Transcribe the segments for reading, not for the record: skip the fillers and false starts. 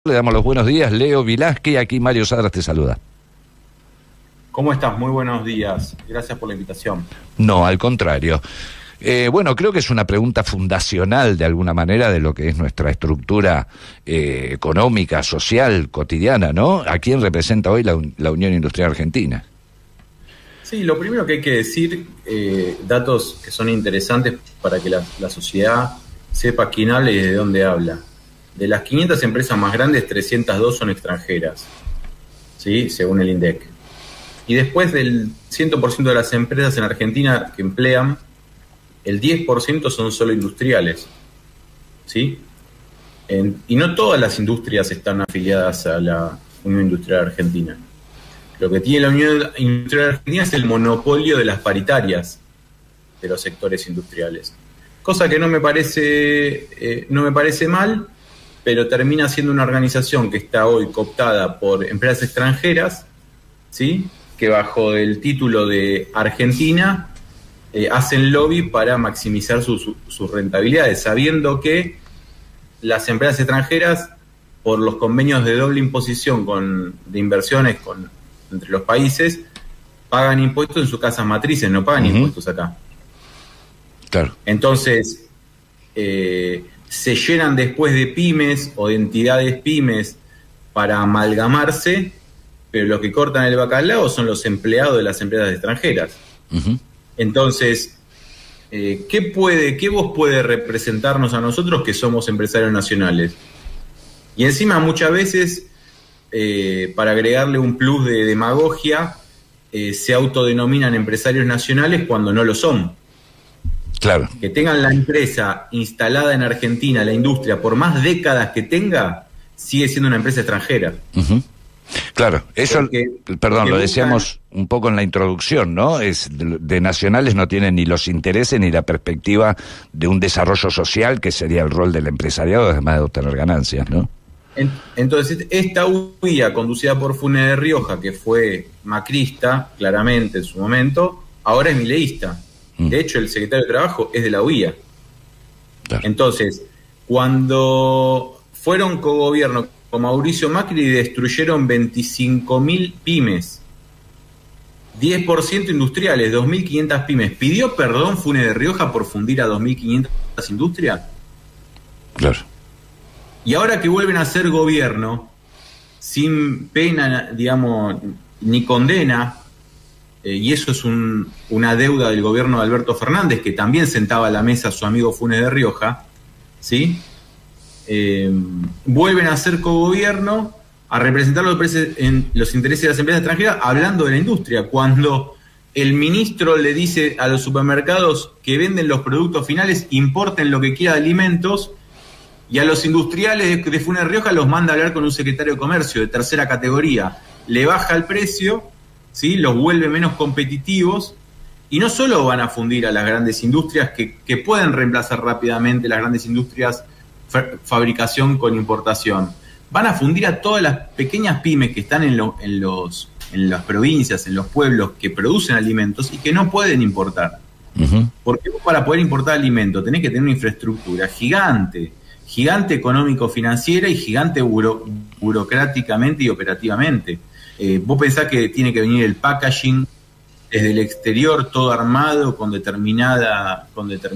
Le damos los buenos días, Leo Vilásquez, aquí Mario Sadras te saluda. ¿Cómo estás? Muy buenos días. Gracias por la invitación. No, al contrario. Bueno, creo que es una pregunta fundacional de alguna manera de lo que es nuestra estructura económica, social, cotidiana, ¿no? ¿A quién representa hoy la Unión Industrial Argentina? Sí, lo primero que hay que decir, datos que son interesantes para que la sociedad sepa quién habla y de dónde habla. De las 500 empresas más grandes, 302 son extranjeras, ¿sí? Según el INDEC. Y después del 100% de las empresas en Argentina que emplean, el 10% son solo industriales, ¿sí? Y no todas las industrias están afiliadas a la Unión Industrial Argentina. Lo que tiene la Unión Industrial Argentina es el monopolio de las paritarias de los sectores industriales. Cosa que no me parece mal, pero termina siendo una organización que está hoy cooptada por empresas extranjeras, ¿sí? Que bajo el título de Argentina hacen lobby para maximizar sus rentabilidades, sabiendo que las empresas extranjeras, por los convenios de doble imposición de inversiones entre los países, pagan impuestos en sus casas matrices, no pagan impuestos acá. Claro. Entonces, se llenan después de pymes o de entidades pymes para amalgamarse, pero los que cortan el bacalao son los empleados de las empresas extranjeras. Entonces, ¿qué voz puede representarnos a nosotros que somos empresarios nacionales? Y encima muchas veces, para agregarle un plus de demagogia, se autodenominan empresarios nacionales cuando no lo son. Claro. Que tengan la empresa instalada en Argentina, la industria, por más décadas que tenga, sigue siendo una empresa extranjera. Claro, eso, perdón, lo decíamos buscan un poco en la introducción, ¿no? De nacionales no tienen ni los intereses ni la perspectiva de un desarrollo social, que sería el rol del empresariado, además de obtener ganancias, ¿no? Entonces, esta UIA, conducida por Funes de Rioja, que fue macrista, claramente en su momento, ahora es mileísta. De hecho, el secretario de Trabajo es de la UIA. Claro. Entonces, cuando fueron cogobierno con Mauricio Macri, destruyeron 25.000 pymes, 10% industriales, 2.500 pymes. ¿Pidió perdón Funes de Rioja por fundir a 2.500 industrias? Claro. Y ahora que vuelven a ser gobierno, sin pena, digamos, ni condena, y eso es una deuda del gobierno de Alberto Fernández, que también sentaba a la mesa a su amigo Funes de Rioja, ¿sí? Vuelven a ser cogobierno, a representar los intereses de las empresas extranjeras, hablando de la industria, cuando el ministro le dice a los supermercados que venden los productos finales, importen lo que quiera de alimentos, y a los industriales de Funes de Rioja los manda a hablar con un secretario de comercio de tercera categoría, le baja el precio, ¿sí? Los vuelve menos competitivos, y no solo van a fundir a las grandes industrias que pueden reemplazar rápidamente las grandes industrias fabricación con importación, van a fundir a todas las pequeñas pymes que están en las provincias, en los pueblos, que producen alimentos y que no pueden importar. Porque vos, para poder importar alimentos, tenés que tener una infraestructura gigante económico-financiera y gigante burocráticamente y operativamente. Vos pensás que tiene que venir el packaging desde el exterior, todo armado, con determinado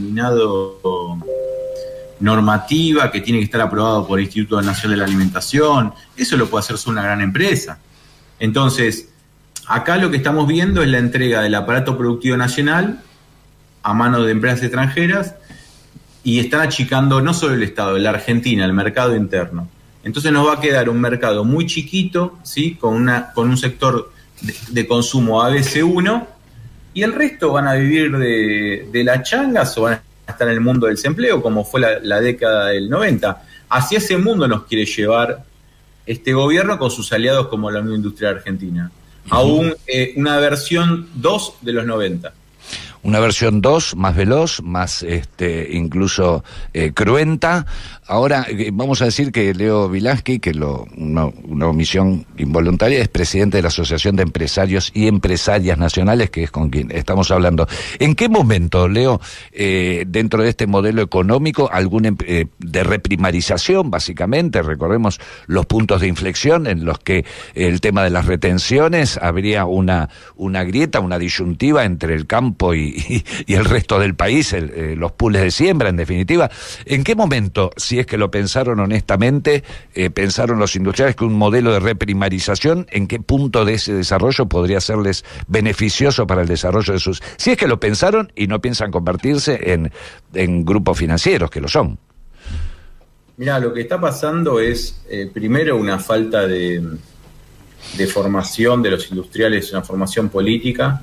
normativa, que tiene que estar aprobado por el Instituto Nacional de la Alimentación. Eso lo puede hacer solo una gran empresa. Entonces, acá lo que estamos viendo es la entrega del aparato productivo nacional a manos de empresas extranjeras, y están achicando no solo el Estado, la Argentina, el mercado interno. Entonces nos va a quedar un mercado muy chiquito, ¿sí? con un sector de consumo ABC1, y el resto van a vivir de las changas o van a estar en el mundo del desempleo, como fue la década del 90. Hacia ese mundo nos quiere llevar este gobierno con sus aliados como la Unión Industrial Argentina, a una versión 2 de los 90. una versión 2, más veloz, más incluso cruenta. Ahora vamos a decir que Leo Wilaski, que una omisión involuntaria, es presidente de la Asociación de Empresarios y Empresarias Nacionales, que es con quien estamos hablando. ¿En qué momento, Leo, dentro de este modelo económico, de reprimarización, básicamente, recordemos los puntos de inflexión en los que el tema de las retenciones, habría una grieta, una disyuntiva entre el campo y el resto del país, los pools de siembra, en definitiva? ¿En qué momento, si es que lo pensaron honestamente, pensaron los industriales que un modelo de reprimarización, en qué punto de ese desarrollo podría serles beneficioso para el desarrollo de sus... Si es que lo pensaron y no piensan convertirse en grupos financieros, que lo son? Mira, lo que está pasando es, primero, una falta de formación de los industriales, una formación política,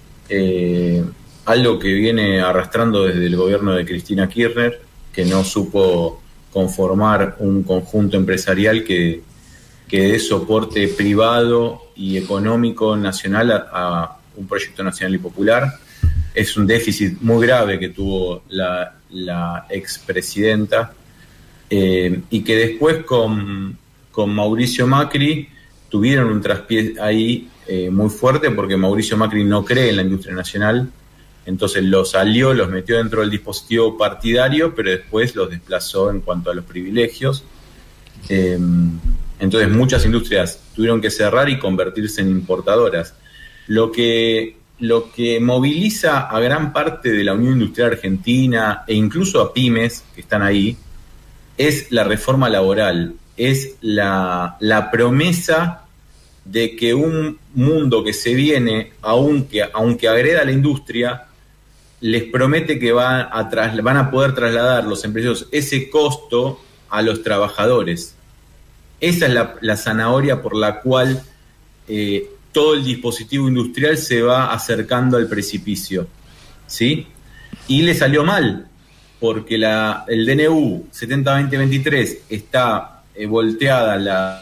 algo que viene arrastrando desde el gobierno de Cristina Kirchner, que no supo conformar un conjunto empresarial que dé soporte privado y económico nacional a un proyecto nacional y popular. Es un déficit muy grave que tuvo la expresidenta, y que después con Mauricio Macri tuvieron un traspié ahí muy fuerte, porque Mauricio Macri no cree en la industria nacional, entonces los metió dentro del dispositivo partidario, pero después los desplazó en cuanto a los privilegios. Entonces muchas industrias tuvieron que cerrar y convertirse en importadoras. Lo que moviliza a gran parte de la Unión Industrial Argentina e incluso a pymes que están ahí es la reforma laboral, es la promesa de que un mundo que se viene, aunque agreda a la industria, les promete que van a poder trasladar los empresarios ese costo a los trabajadores. Esa es la zanahoria por la cual todo el dispositivo industrial se va acercando al precipicio, ¿sí? Y le salió mal, porque el DNU 70-2023 está volteada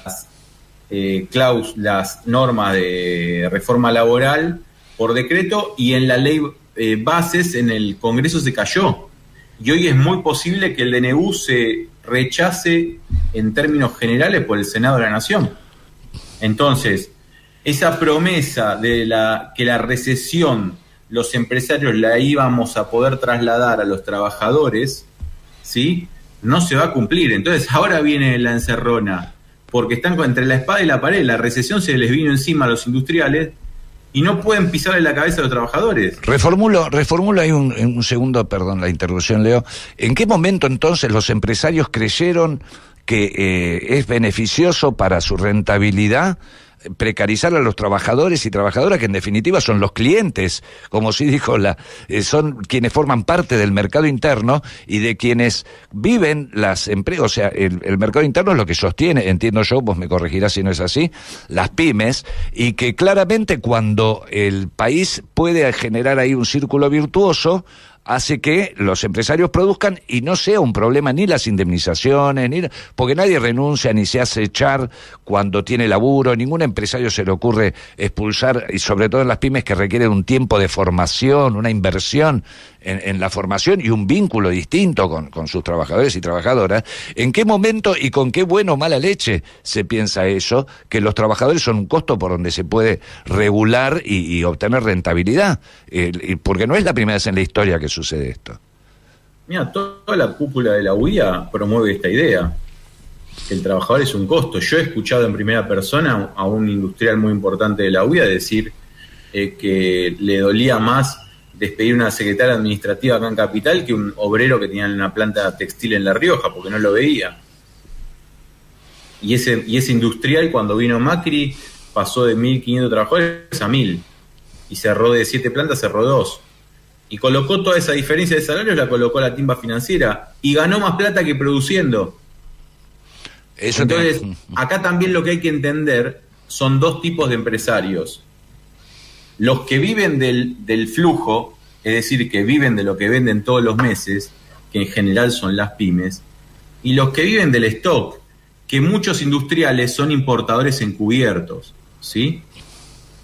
las normas de reforma laboral por decreto, y en la ley bases en el Congreso se cayó. Y hoy es muy posible que el DNU se rechace en términos generales por el Senado de la Nación. Entonces, esa promesa de que la recesión los empresarios la íbamos a poder trasladar a los trabajadores, ¿sí?, no se va a cumplir. Entonces ahora viene la encerrona, porque están entre la espada y la pared. La recesión se les vino encima a los industriales y no pueden pisarle la cabeza a los trabajadores. Reformulo ahí un segundo, perdón la interrupción, Leo. ¿En qué momento entonces los empresarios creyeron que es beneficioso para su rentabilidad precarizar a los trabajadores y trabajadoras, que en definitiva son los clientes, como sí dijo son quienes forman parte del mercado interno y de quienes viven las empresas? O sea, el mercado interno es lo que sostiene, entiendo yo, vos me corregirás si no es así, las pymes, y que claramente cuando el país puede generar ahí un círculo virtuoso, hace que los empresarios produzcan y no sea un problema ni las indemnizaciones, porque nadie renuncia ni se hace echar cuando tiene laburo, ningún empresario se le ocurre expulsar, y sobre todo en las pymes que requieren un tiempo de formación, una inversión en la formación y un vínculo distinto con sus trabajadores y trabajadoras. ¿En qué momento y con qué buena o mala leche se piensa eso, que los trabajadores son un costo por donde se puede regular y obtener rentabilidad? Porque no es la primera vez en la historia que sucede esto. Mira, toda la cúpula de la UIA promueve esta idea, que el trabajador es un costo. Yo he escuchado en primera persona a un industrial muy importante de la UIA decir que le dolía más despedir una secretaria administrativa acá en Capital que un obrero que tenía una planta textil en La Rioja, porque no lo veía. Y ese industrial, cuando vino Macri, pasó de 1.500 trabajadores a 1.000, y cerró de 7 plantas, cerró 2. Y colocó toda esa diferencia de salarios, la colocó a la timba financiera, y ganó más plata que produciendo. Entonces, acá también lo que hay que entender son dos tipos de empresarios. Los que viven del flujo, es decir, que viven de lo que venden todos los meses, que en general son las pymes, y los que viven del stock, que muchos industriales son importadores encubiertos, ¿sí?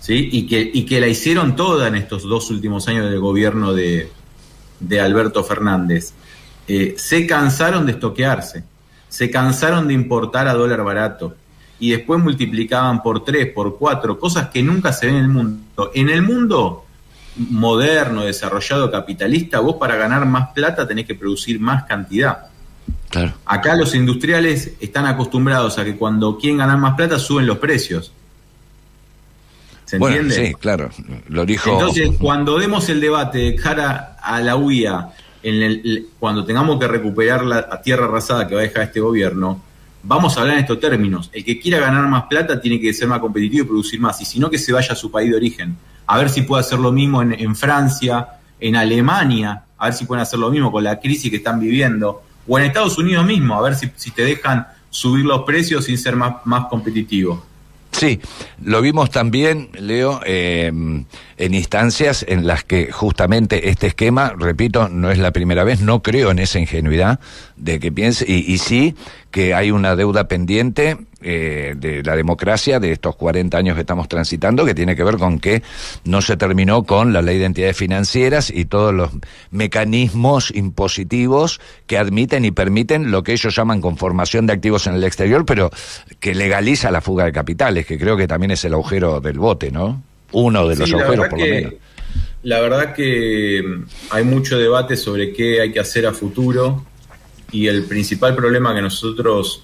¿sí? Y que la hicieron toda en estos 2 últimos años del gobierno de Alberto Fernández. Se cansaron de estoquearse, se cansaron de importar a dólar barato y después multiplicaban por 3, por 4, cosas que nunca se ven en el mundo. En el mundo moderno, desarrollado, capitalista, vos para ganar más plata tenés que producir más cantidad. Claro. Acá los industriales están acostumbrados a que cuando quieren ganar más plata suben los precios. ¿Se entiende? Bueno, sí, claro. Lo dijo. Entonces, cuando demos el debate de cara a la UIA, cuando tengamos que recuperar la tierra arrasada que va a dejar este gobierno, vamos a hablar en estos términos. El que quiera ganar más plata tiene que ser más competitivo y producir más, y si no, que se vaya a su país de origen. A ver si puede hacer lo mismo en Francia, en Alemania, a ver si pueden hacer lo mismo con la crisis que están viviendo, o en Estados Unidos mismo, a ver si te dejan subir los precios sin ser más competitivo. Sí, lo vimos también, Leo, en instancias en las que justamente este esquema, repito, no es la primera vez, no creo en esa ingenuidad de que piense, y sí que hay una deuda pendiente de la democracia de estos 40 años que estamos transitando, que tiene que ver con que no se terminó con la ley de entidades financieras y todos los mecanismos impositivos que admiten y permiten lo que ellos llaman conformación de activos en el exterior, pero que legaliza la fuga de capitales, que creo que también es el agujero del bote, ¿no? Uno de los agujeros, por lo menos. La verdad que hay mucho debate sobre qué hay que hacer a futuro, y el principal problema que nosotros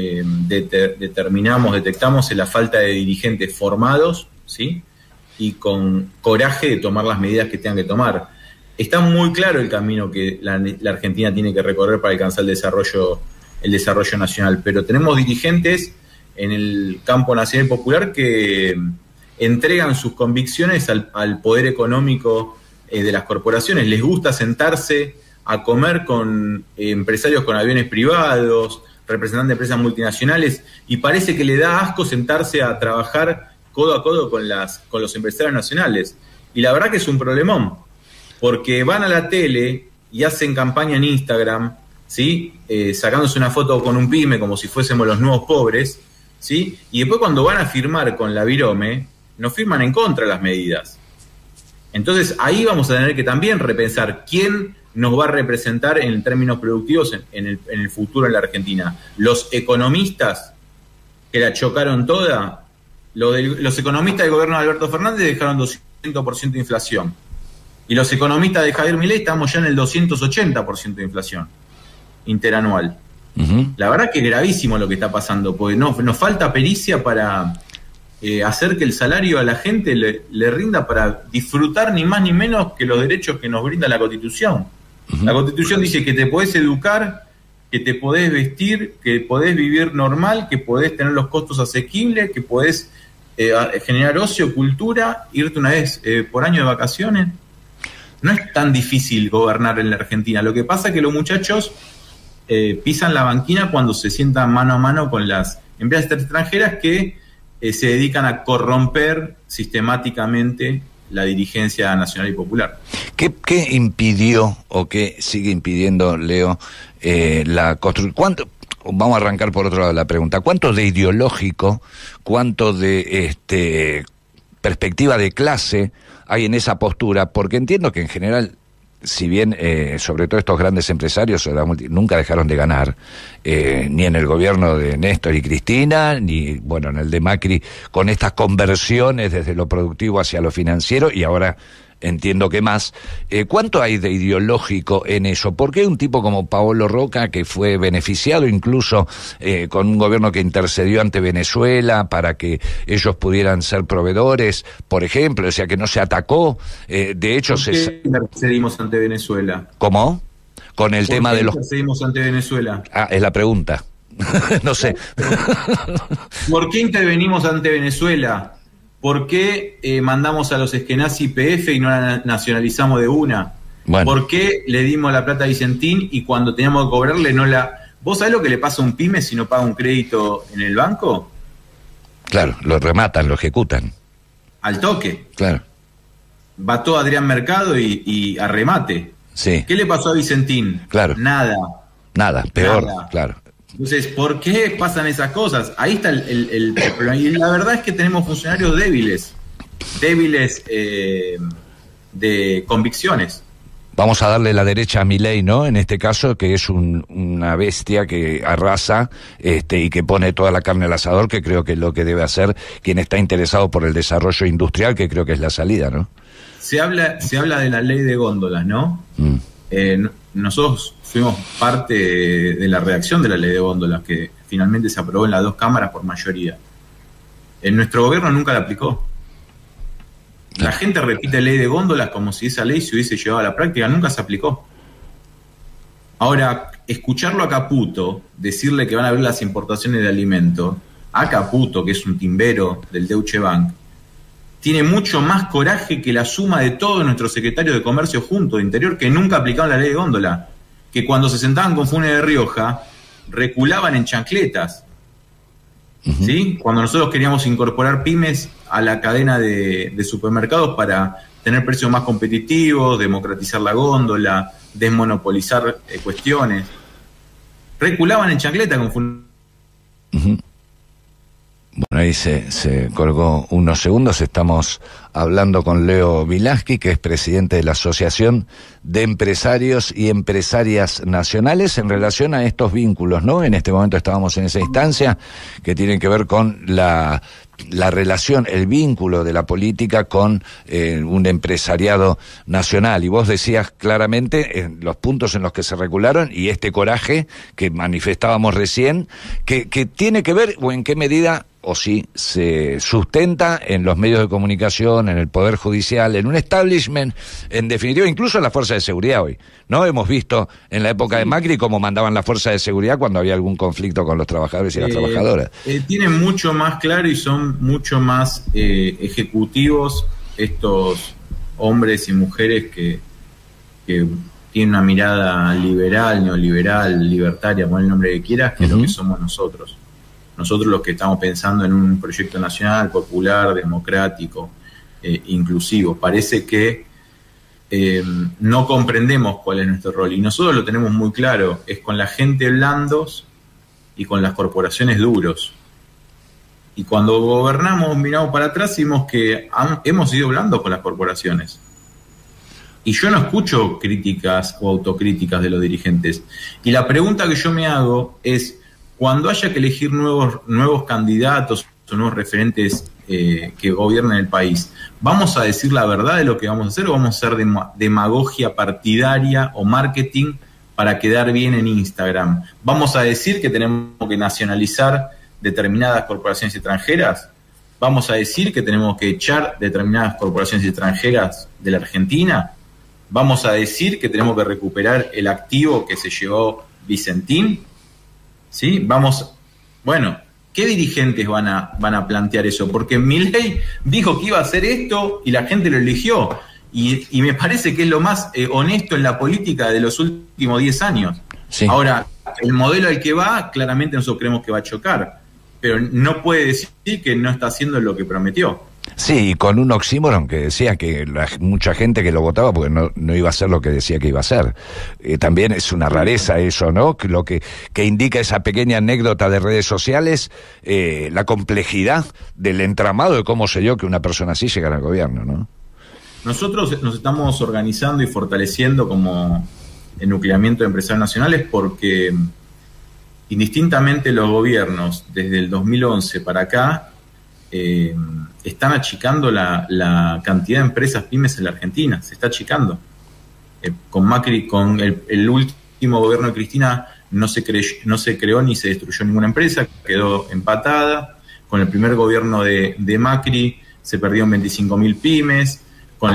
detectamos es la falta de dirigentes formados, ¿sí? Y con coraje de tomar las medidas que tengan que tomar. Está muy claro el camino que la Argentina tiene que recorrer para alcanzar el desarrollo nacional, pero tenemos dirigentes en el campo nacional y popular que entregan sus convicciones al poder económico de las corporaciones. Les gusta sentarse a comer con empresarios con aviones privados, representantes de empresas multinacionales, y parece que le da asco sentarse a trabajar codo a codo con los empresarios nacionales. Y la verdad que es un problemón, porque van a la tele y hacen campaña en Instagram, ¿sí? Sacándose una foto con un pyme como si fuésemos los nuevos pobres, ¿sí? Y después cuando van a firmar con la Virome, no firman en contra de las medidas. Entonces ahí vamos a tener que también repensar quién nos va a representar en términos productivos en el futuro en la Argentina. Los economistas que la chocaron toda, los economistas del gobierno de Alberto Fernández dejaron 200% de inflación. Y los economistas de Javier Milei estamos ya en el 280% de inflación interanual. Uh-huh. La verdad que es gravísimo lo que está pasando, porque nos falta pericia para hacer que el salario a la gente le rinda para disfrutar ni más ni menos que los derechos que nos brinda la Constitución. Uh-huh. La Constitución dice que te podés educar, que te podés vestir, que podés vivir normal, que podés tener los costos asequibles, que podés generar ocio, cultura, irte una vez por año de vacaciones. No es tan difícil gobernar en la Argentina. Lo que pasa es que los muchachos pisan la banquina cuando se sientan mano a mano con las empresas extranjeras que se dedican a corromper sistemáticamente la dirigencia nacional y popular. ¿Qué impidió o qué sigue impidiendo, Leo, la construcción? Vamos a arrancar por otro lado la pregunta. ¿Cuánto de ideológico, cuánto de perspectiva de clase hay en esa postura? Porque entiendo que en general, si bien sobre todo estos grandes empresarios nunca dejaron de ganar, ni en el gobierno de Néstor y Cristina, ni bueno en el de Macri, con estas conversiones desde lo productivo hacia lo financiero, y ahora entiendo que más. ¿Cuánto hay de ideológico en eso? ¿Por qué un tipo como Paolo Roca, que fue beneficiado incluso con un gobierno que intercedió ante Venezuela para que ellos pudieran ser proveedores, por ejemplo, o sea, que no se atacó, de hecho... ¿Por qué intercedimos ante Venezuela? ¿Cómo? Con el tema de los... ¿Por qué intercedimos ante Venezuela? Ah, es la pregunta. No sé. ¿Por qué intervenimos ante Venezuela? ¿Por qué mandamos a los Eskenazi PF y no la nacionalizamos de una? Bueno. ¿Por qué le dimos la plata a Vicentín y cuando teníamos que cobrarle no la... ¿Vos sabés lo que le pasa a un pyme si no paga un crédito en el banco? Claro, lo rematan, lo ejecutan. Al toque. Claro. Va todo Adrián Mercado y a remate. Sí. ¿Qué le pasó a Vicentín? Claro. Nada, peor, nada. Claro. Entonces, ¿por qué pasan esas cosas? Ahí está el problema. Y la verdad es que tenemos funcionarios débiles. débiles de convicciones. Vamos a darle la derecha a Milei, ¿no? En este caso, que es una bestia que arrasa y que pone toda la carne al asador, que creo que es lo que debe hacer quien está interesado por el desarrollo industrial, que creo que es la salida, ¿no? Se habla de la ley de góndolas, ¿no? Nosotros fuimos parte de la redacción de la ley de góndolas, que finalmente se aprobó en las 2 cámaras por mayoría. En nuestro gobierno nunca la aplicó. La gente repite ley de góndolas como si esa ley se hubiese llevado a la práctica, nunca se aplicó. Ahora, escucharlo a Caputo, decirle que van a abrir las importaciones de alimentos, a Caputo, que es un timbero del Deutsche Bank, tiene mucho más coraje que la suma de todos nuestros secretarios de Comercio juntos de Interior, que nunca aplicaban la ley de góndola, que cuando se sentaban con Funes de Rioja, reculaban en chancletas. ¿Sí? Cuando nosotros queríamos incorporar pymes a la cadena de supermercados para tener precios más competitivos, democratizar la góndola, desmonopolizar cuestiones, reculaban en chancleta con Funes. Bueno, ahí se colgó unos segundos. Estamos hablando con Leo Vilaski, que es presidente de la Asociación de Empresarios y Empresarias Nacionales, en relación a estos vínculos, ¿no? En este momento estábamos en esa instancia que tiene que ver con la relación, el vínculo de la política con un empresariado nacional. Y vos decías claramente los puntos en los que se regularon y este coraje que manifestábamos recién, que tiene que ver, o en qué medida o si se sustenta en los medios de comunicación, en el Poder Judicial, en un establishment, en definitiva, incluso en las fuerzas de seguridad hoy, ¿no? Hemos visto en la época de Macri cómo mandaban las fuerzas de seguridad cuando había algún conflicto con los trabajadores y las trabajadoras. Tienen mucho más claro y son mucho más ejecutivos estos hombres y mujeres que tienen una mirada liberal, neoliberal, libertaria, pon el nombre que quieras, que lo que somos nosotros. Nosotros los que estamos pensando en un proyecto nacional, popular, democrático, inclusivo. Parece que no comprendemos cuál es nuestro rol. Y nosotros lo tenemos muy claro. Es con la gente blandos y con las corporaciones duros. Y cuando gobernamos, miramos para atrás y vimos que hemos sido blandos con las corporaciones. Y yo no escucho críticas o autocríticas de los dirigentes. Y la pregunta que yo me hago es, cuando haya que elegir nuevos candidatos o nuevos referentes que gobiernen el país, ¿vamos a decir la verdad de lo que vamos a hacer o vamos a hacer demagogia partidaria o marketing para quedar bien en Instagram? ¿Vamos a decir que tenemos que nacionalizar determinadas corporaciones extranjeras? ¿Vamos a decir que tenemos que echar determinadas corporaciones extranjeras de la Argentina? ¿Vamos a decir que tenemos que recuperar el activo que se llevó Vicentín? ¿Sí? Bueno, ¿qué dirigentes van a plantear eso? Porque Milei dijo que iba a hacer esto y la gente lo eligió. Y me parece que es lo más honesto en la política de los últimos 10 años. Sí. Ahora, el modelo al que va, claramente nosotros creemos que va a chocar. Pero no puede decir que no está haciendo lo que prometió. Sí, y con un oxímoron que decía que mucha gente que lo votaba porque no iba a hacer lo que decía que iba a hacer. También es una rareza eso, ¿no? Lo que indica esa pequeña anécdota de redes sociales, la complejidad del entramado de cómo se dio que una persona así llegara al gobierno, ¿no? Nosotros nos estamos organizando y fortaleciendo como enucleamiento de empresarios nacionales porque indistintamente los gobiernos desde el 2011 para acá están achicando la cantidad de empresas pymes en la Argentina, se está achicando. Con Macri, con el último gobierno de Cristina no se creó ni se destruyó ninguna empresa, quedó empatada. Con el primer gobierno de Macri se perdieron 25.000 pymes. Con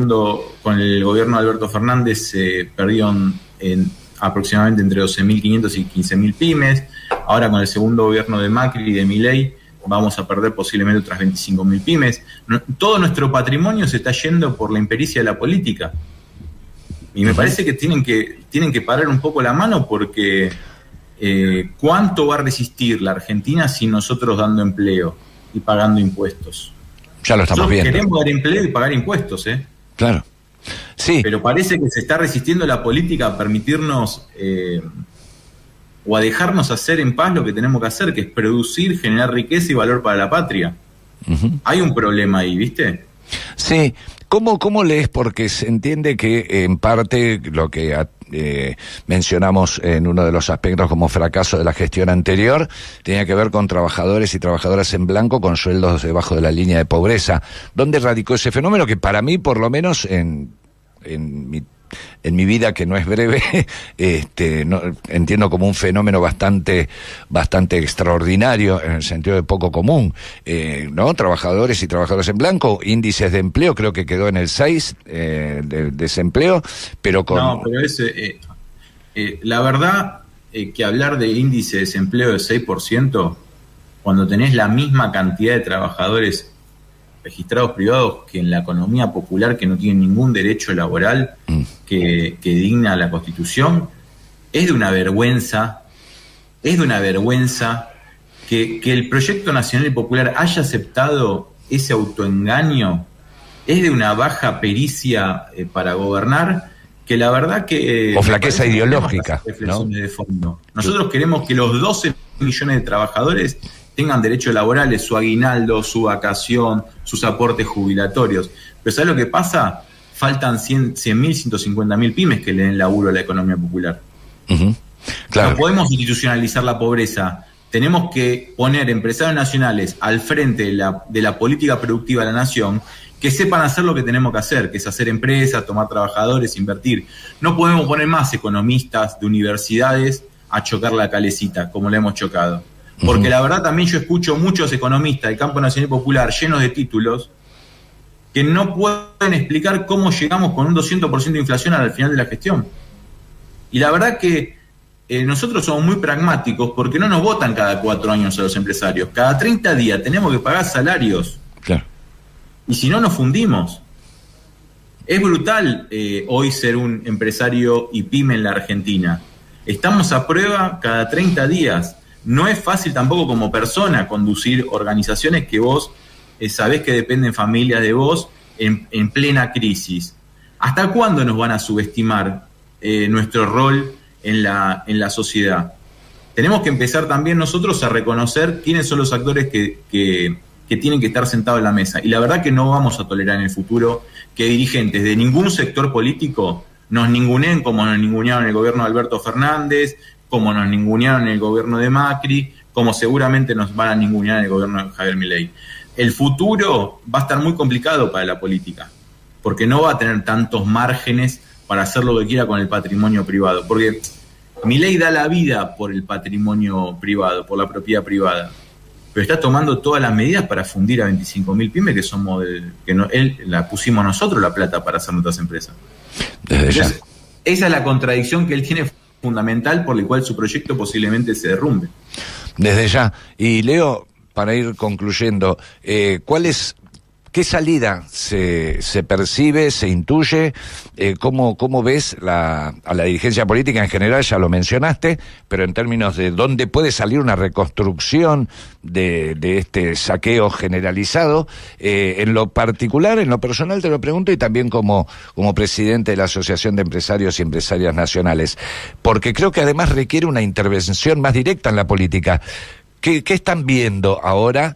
el gobierno de Alberto Fernández se perdieron aproximadamente entre 12.500 y 15.000 pymes. Ahora con el segundo gobierno de Macri y de Milei vamos a perder posiblemente otras 25.000 pymes. Todo nuestro patrimonio se está yendo por la impericia de la política. Y me parece que tienen que parar un poco la mano porque ¿cuánto va a resistir la Argentina sin nosotros dando empleo y pagando impuestos? Ya lo estamos viendo. Queremos dar empleo y pagar impuestos, ¿eh? Claro. Sí. Pero parece que se está resistiendo la política a permitirnos o a dejarnos hacer en paz lo que tenemos que hacer, que es producir, generar riqueza y valor para la patria. Hay un problema ahí, ¿viste? Sí, ¿cómo lees? Porque se entiende que en parte lo que mencionamos en uno de los aspectos como fracaso de la gestión anterior tenía que ver con trabajadores y trabajadoras en blanco con sueldos debajo de la línea de pobreza. ¿Dónde radicó ese fenómeno que para mí, por lo menos en mi vida, que no es breve, no, entiendo como un fenómeno bastante extraordinario en el sentido de poco común, ¿no? Trabajadores y trabajadoras en blanco, índices de empleo, creo que quedó en el 6 de desempleo, pero con... No, pero la verdad que hablar de índice de desempleo de 6%, cuando tenés la misma cantidad de trabajadores registrados privados que en la economía popular, que no tienen ningún derecho laboral que digna la Constitución, es de una vergüenza que el Proyecto Nacional y Popular haya aceptado ese autoengaño, es de una baja pericia para gobernar, que la verdad que... o flaqueza ideológica, ¿no? De fondo. Nosotros queremos que los 12 millones de trabajadores tengan derechos laborales, su aguinaldo, su vacación, sus aportes jubilatorios. Pero ¿sabes lo que pasa? Faltan 100.000, 150.000 pymes que le den laburo a la economía popular. Uh-huh. Claro. No podemos institucionalizar la pobreza. Tenemos que poner empresarios nacionales al frente de la política productiva de la nación, que sepan hacer lo que tenemos que hacer, que es hacer empresas, tomar trabajadores, invertir. No podemos poner más economistas de universidades a chocar la calecita, como le hemos chocado. Porque la verdad también yo escucho muchos economistas del campo nacional y popular llenos de títulos que no pueden explicar cómo llegamos con un 200% de inflación al final de la gestión. Y la verdad que nosotros somos muy pragmáticos porque no nos votan cada 4 años a los empresarios. Cada 30 días tenemos que pagar salarios. Claro. Y si no, nos fundimos. Es brutal hoy ser un empresario y pyme en la Argentina. Estamos a prueba cada 30 días. No es fácil tampoco como persona conducir organizaciones que vos sabés que dependen familias de vos en plena crisis. ¿Hasta cuándo nos van a subestimar nuestro rol en la sociedad? Tenemos que empezar también nosotros a reconocer quiénes son los actores que tienen que estar sentados en la mesa. Y la verdad que no vamos a tolerar en el futuro que dirigentes de ningún sector político nos ninguneen como nos ningunearon en el gobierno de Alberto Fernández, como nos ningunearon en el gobierno de Macri, como seguramente nos van a ningunear en el gobierno de Javier Milei. El futuro va a estar muy complicado para la política, porque no va a tener tantos márgenes para hacer lo que quiera con el patrimonio privado, porque Milei da la vida por el patrimonio privado, por la propiedad privada, pero está tomando todas las medidas para fundir a 25.000 pymes que somos él la pusimos nosotros la plata para hacer nuestras empresas. Entonces, esa es la contradicción que él tiene fundamental por el cual su proyecto posiblemente se derrumbe. Desde ya. Y Leo, para ir concluyendo, ¿qué salida se percibe, se intuye? ¿Cómo ves a la dirigencia política en general? Ya lo mencionaste, pero en términos de dónde puede salir una reconstrucción de este saqueo generalizado, en lo particular, en lo personal te lo pregunto, y también como presidente de la Asociación de Empresarios y Empresarias Nacionales, porque creo que además requiere una intervención más directa en la política. ¿Qué están viendo ahora?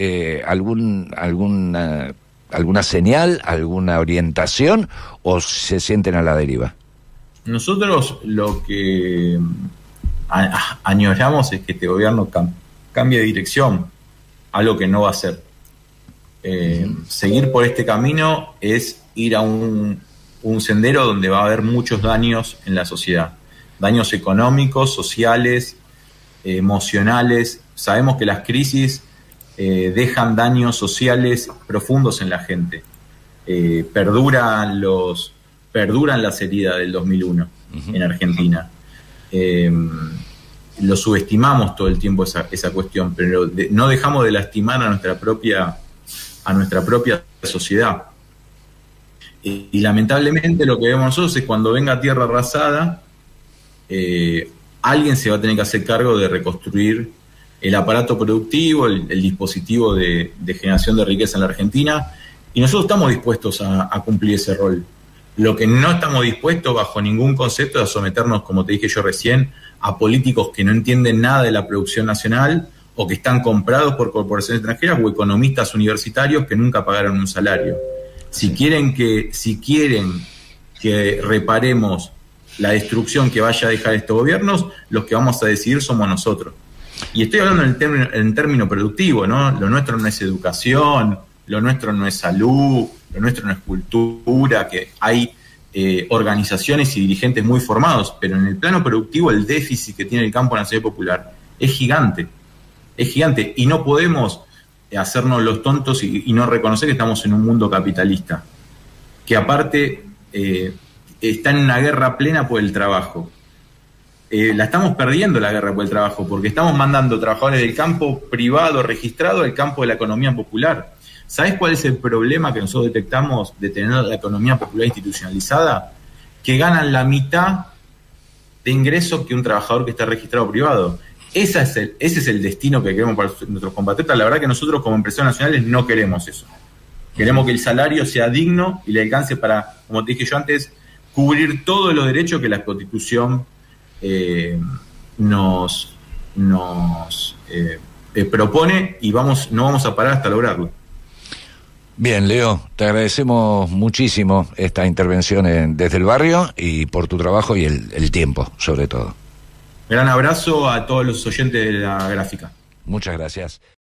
¿Alguna señal, alguna orientación, o se sienten a la deriva? Nosotros lo que añoramos es que este gobierno cambie de dirección, algo que no va a hacer. Seguir por este camino es ir a un sendero donde va a haber muchos daños en la sociedad, daños económicos, sociales, emocionales. Sabemos que las crisis dejan daños sociales profundos en la gente. Perduran las heridas del 2001 en Argentina. Lo subestimamos todo el tiempo esa cuestión, pero no dejamos de lastimar a nuestra propia sociedad. Y lamentablemente lo que vemos nosotros es cuando venga tierra arrasada, alguien se va a tener que hacer cargo de reconstruir el aparato productivo, el dispositivo de generación de riqueza en la Argentina, y nosotros estamos dispuestos a cumplir ese rol. Lo que no estamos dispuestos bajo ningún concepto es a someternos, como te dije yo recién, a políticos que no entienden nada de la producción nacional o que están comprados por corporaciones extranjeras o economistas universitarios que nunca pagaron un salario. Si quieren que reparemos la destrucción que vaya a dejar estos gobiernos, los que vamos a decidir somos nosotros. Y estoy hablando en término productivo, ¿no? Lo nuestro no es educación, lo nuestro no es salud, lo nuestro no es cultura, que hay organizaciones y dirigentes muy formados, pero en el plano productivo el déficit que tiene el campo nacional popular es gigante, y no podemos hacernos los tontos y no reconocer que estamos en un mundo capitalista, que aparte está en una guerra plena por el trabajo. La estamos perdiendo la guerra por el trabajo, porque estamos mandando trabajadores del campo privado registrado al campo de la economía popular. ¿Sabés cuál es el problema que nosotros detectamos de tener la economía popular institucionalizada? Que ganan la mitad de ingresos que un trabajador que está registrado privado. Ese es el destino que queremos para nuestros compatriotas. La verdad que nosotros como empresarios nacionales no queremos eso. Queremos que el salario sea digno y le alcance para, como te dije yo antes, cubrir todos los derechos que la Constitución nos propone, y no vamos a parar hasta lograrlo. Bien, Leo, te agradecemos muchísimo esta intervención desde el barrio y por tu trabajo y el tiempo, sobre todo. Gran abrazo a todos los oyentes de La Gráfica. Muchas gracias.